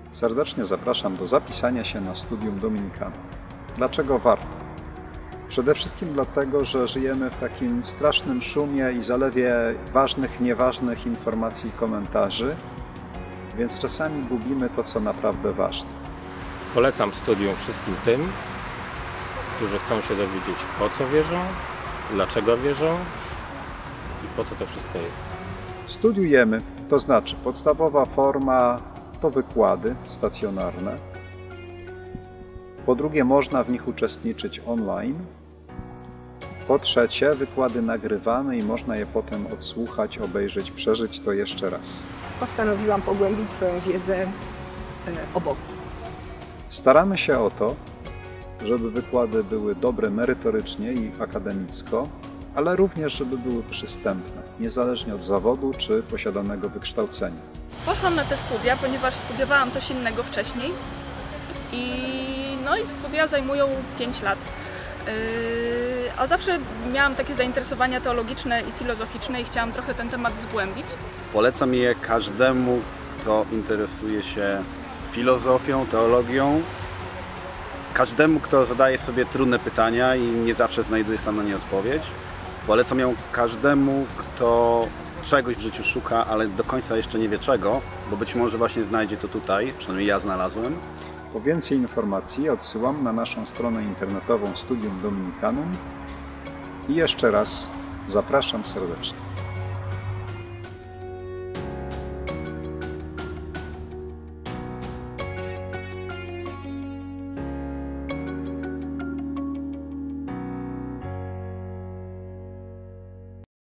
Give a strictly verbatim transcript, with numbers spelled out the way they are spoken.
Serdecznie zapraszam do zapisania się na Studium Dominicanum. Dlaczego warto? Przede wszystkim dlatego, że żyjemy w takim strasznym szumie i zalewie ważnych, nieważnych informacji i komentarzy, więc czasami gubimy to, co naprawdę ważne. Polecam studium wszystkim tym, którzy chcą się dowiedzieć, po co wierzą, dlaczego wierzą i po co to wszystko jest. Studiujemy, to znaczy podstawowa forma to wykłady stacjonarne. Po drugie, można w nich uczestniczyć online. Po trzecie, wykłady nagrywamy i można je potem odsłuchać, obejrzeć, przeżyć to jeszcze raz. Postanowiłam pogłębić swoją wiedzę o Bogu. Staramy się o to, żeby wykłady były dobre merytorycznie i akademicko, ale również, żeby były przystępne, niezależnie od zawodu czy posiadanego wykształcenia. Poszłam na te studia, ponieważ studiowałam coś innego wcześniej i, no i studia zajmują pięć lat. Yy, a zawsze miałam takie zainteresowania teologiczne i filozoficzne i chciałam trochę ten temat zgłębić. Polecam je każdemu, kto interesuje się filozofią, teologią, każdemu, kto zadaje sobie trudne pytania i nie zawsze znajduje sam na nie odpowiedź. Polecam ją każdemu, kto czegoś w życiu szuka, ale do końca jeszcze nie wie czego, bo być może właśnie znajdzie to tutaj, przynajmniej ja znalazłem. Po więcej informacji odsyłam na naszą stronę internetową Studium Dominicanum i jeszcze raz zapraszam serdecznie.